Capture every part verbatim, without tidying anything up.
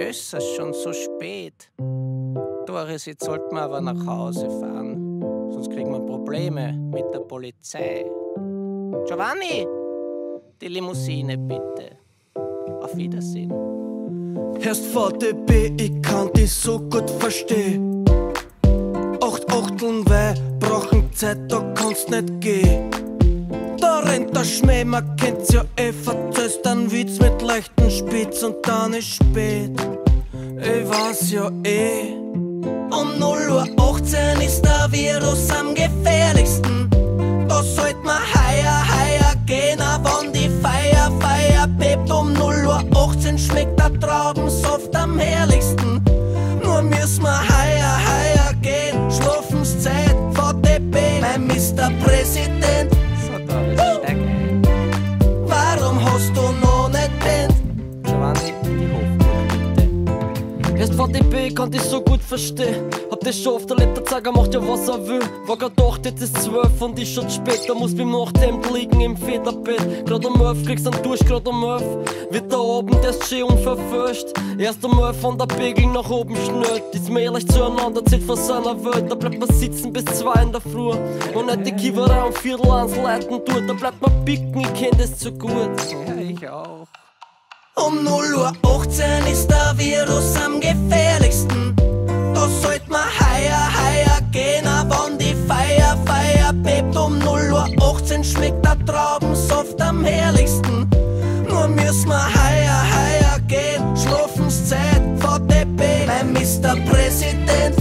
Böse, schon so spät. Doris, jetzt sollten wir aber nach Hause fahren. Sonst kriegen wir Probleme mit der Polizei. Giovanni, die Limousine bitte. Auf Wiedersehen. Erst V D B, ich kann dich so gut verstehen. Acht Achteln Weih brauchen Zeit, da kannst nicht gehen. Da rennt der Schmäh, man kennt's ja eh, verzöst einen Witz mit leichten Spitz und dann ist spät. Ich weiß ja eh. Um null Uhr achtzehn ist der Virus am gefährlichsten. Da sollt man heuer, heuer gehen, auch wenn die Feier, Feier bebt. Um null Uhr achtzehn schmeckt der Traubensaft am herrlichsten. Nur müssen wir heuer, heuer gehen, Schlafenszeit, V D B, mein Mister Präsident. So, Doris, steig ein. Warum hast du noch nicht pennt? Giovanni, die Hofburg bitte. Erst V D B kann ich so gut verstehen. Hab das schon oft erlebt, der Zeiger macht ja was er will. War grad acht, jetzt ist zwölf und ich schon spät. Da muss beim Nachthemd liegen im Federbett. Grad um elf kriegst du einen Dusch, grad um elf wird der Abend erst schön unverfälscht. Erst um elf von der Pegel nach oben schnellt. Ist mir ehrlich zueinander, zählt von seiner Welt. Da bleibt man sitzen bis zwei in der Früh. Und nicht die Kiewerei um Viertel ans Leiten tut. Da bleibt man picken, ich kenn das zu gut. Ja, ich auch. Um null Uhr achtzehn ist der Virus am gefährlichsten. Da sollt man heuer, heuer gehen, auch wenn die Feier, Feier bebt. Um null Uhr achtzehn schmeckt der Traubensaft am herrlichsten. Nur müssen wir heuer, heuer gehen, Schlafenszeit, V D B, mein Mister Präsident.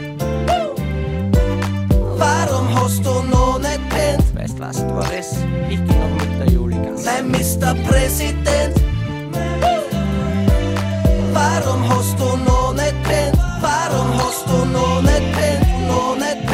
Warum hast du noch nicht pennt? Weißt was, Doris? Ich geh noch mit der Juli Gas. Mein Mister Präsident. Warum hast du noch nicht pennt? Warum hast du noch nicht pennt? Noch nicht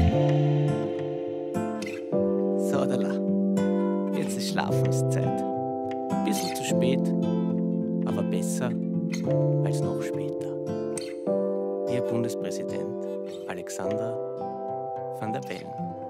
pennt? So, Dala. Jetzt ist Schlafenszeit. Ein bisschen zu spät, aber besser als noch später. Ihr Bundespräsident Alexander van der Bellen.